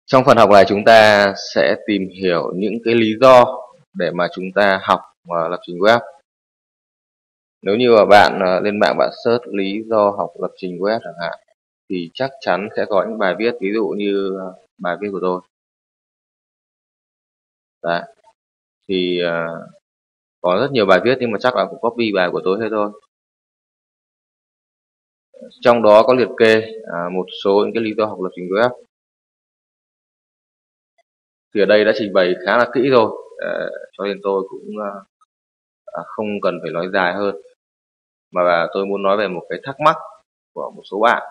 Trong phần học này chúng ta sẽ tìm hiểu những cái lý do để mà chúng ta học lập trình web. Nếu như mà bạn lên mạng bạn search lý do học lập trình web chẳng hạn, thì chắc chắn sẽ có những bài viết, ví dụ như bài viết của tôi. Đấy. Thì có rất nhiều bài viết nhưng mà chắc là cũng copy bài của tôi hết thôi. Trong đó có liệt kê một số những cái lý do học lập trình web. Thì ở đây đã trình bày khá là kỹ rồi, cho nên tôi cũng không cần phải nói dài hơn, mà tôi muốn nói về một cái thắc mắc của một số bạn.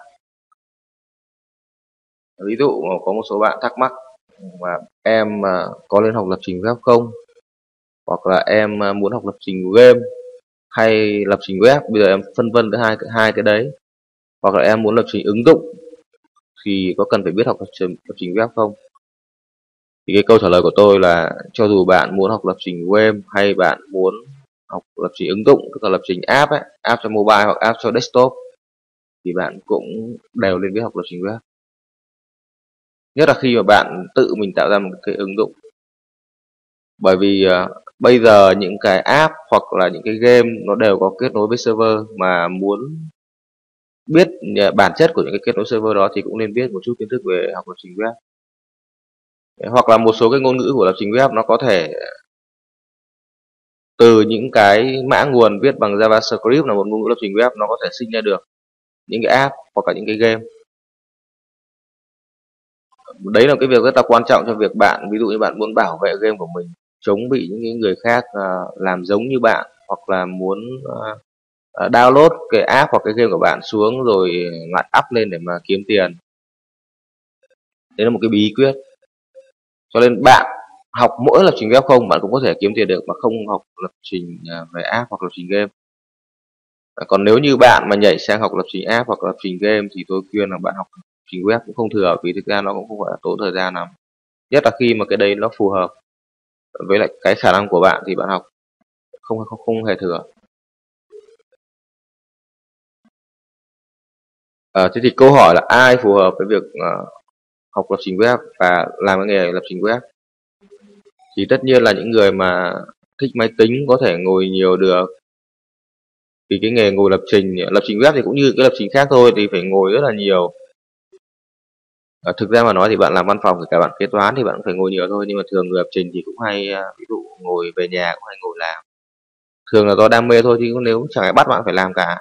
Ví dụ có một số bạn thắc mắc mà em có nên học lập trình web không, hoặc là em muốn học lập trình game hay lập trình web. Bây giờ em phân vân giữa hai cái đấy, hoặc là em muốn lập trình ứng dụng thì có cần phải biết học lập trình web không. Thì cái câu trả lời của tôi là cho dù bạn muốn học lập trình web hay bạn muốn học lập trình ứng dụng, tức là lập trình app ấy, app cho mobile hoặc app cho desktop, thì bạn cũng đều nên biết học lập trình web. Nhất là khi mà bạn tự mình tạo ra một cái ứng dụng. Bởi vì bây giờ những cái app hoặc là những cái game nó đều có kết nối với server, mà muốn biết bản chất của những cái kết nối server đó thì cũng nên biết một chút kiến thức về học lập trình web. Hoặc là một số cái ngôn ngữ của lập trình web nó có thể từ những cái mã nguồn viết bằng JavaScript, là một ngôn ngữ lập trình web, nó có thể sinh ra được những cái app hoặc là những cái game. Đấy là cái việc rất là quan trọng cho việc bạn, ví dụ như bạn muốn bảo vệ game của mình chống bị những người khác làm giống như bạn, hoặc là muốn download cái app hoặc cái game của bạn xuống rồi lại up lên để mà kiếm tiền. Đấy là một cái bí quyết. Cho nên bạn học mỗi lập trình web không, bạn cũng có thể kiếm tiền được mà không học lập trình về app hoặc lập trình game. Còn nếu như bạn mà nhảy sang học lập trình app hoặc lập trình game thì tôi khuyên là bạn học lập trình web cũng không thừa, vì thực ra nó cũng không phải là tốn thời gian lắm. Nhất là khi mà cái đấy nó phù hợp với lại cái khả năng của bạn thì bạn học không hề thừa. Thế thì câu hỏi là ai phù hợp với việc học lập trình web và làm cái nghề lập trình web? Thì tất nhiên là những người mà thích máy tính, có thể ngồi nhiều được. Vì cái nghề ngồi lập trình web thì cũng như cái lập trình khác thôi, thì phải ngồi rất là nhiều. Thực ra mà nói thì bạn làm văn phòng, cả bạn kế toán thì bạn cũng phải ngồi nhiều thôi, nhưng mà thường người lập trình thì cũng hay ví dụ ngồi về nhà cũng hay ngồi làm. Thường là do đam mê thôi, chứ nếu chẳng ai bắt bạn phải làm cả.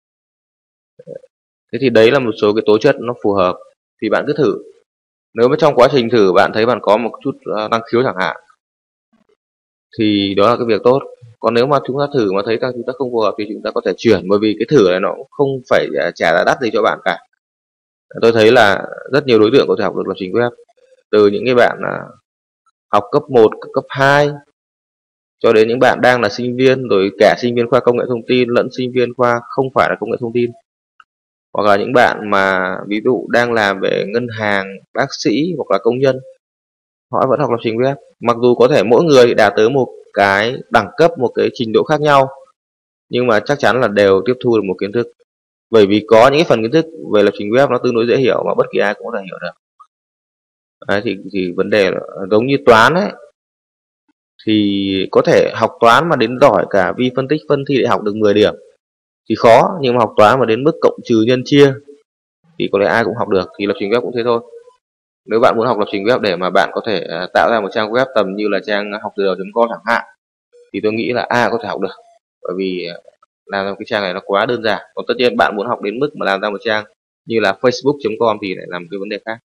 Thế thì đấy là một số cái tố chất nó phù hợp, thì bạn cứ thử. Nếu mà trong quá trình thử bạn thấy bạn có một chút năng khiếu chẳng hạn, thì đó là cái việc tốt. Còn nếu mà chúng ta thử mà thấy rằng chúng ta không phù hợp thì chúng ta có thể chuyển, bởi vì cái thử này nó cũng không phải trả giá đắt gì cho bạn cả. Tôi thấy là rất nhiều đối tượng có thể học được lập trình web, từ những cái bạn học cấp 1, cấp 2, cho đến những bạn đang là sinh viên, rồi cả sinh viên khoa công nghệ thông tin lẫn sinh viên khoa không phải là công nghệ thông tin, hoặc là những bạn mà ví dụ đang làm về ngân hàng, bác sĩ hoặc là công nhân, họ vẫn học lập trình web. Mặc dù có thể mỗi người đạt tới một cái đẳng cấp, một cái trình độ khác nhau, nhưng mà chắc chắn là đều tiếp thu được một kiến thức. Bởi vì có những cái phần kiến thức về lập trình web nó tương đối dễ hiểu mà bất kỳ ai cũng có thể hiểu được. Đấy, thì vấn đề là giống như toán ấy, thì có thể học toán mà đến giỏi cả vi phân tích phân thi để học được 10 điểm thì khó, nhưng mà học toán mà đến mức cộng trừ nhân chia thì có lẽ ai cũng học được. Thì lập trình web cũng thế thôi. Nếu bạn muốn học lập trình web để mà bạn có thể tạo ra một trang web tầm như là trang học từ đầu.com chẳng hạn, thì tôi nghĩ là ai có thể học được, bởi vì làm ra cái trang này nó quá đơn giản. Còn tất nhiên bạn muốn học đến mức mà làm ra một trang như là facebook.com thì lại là một cái vấn đề khác.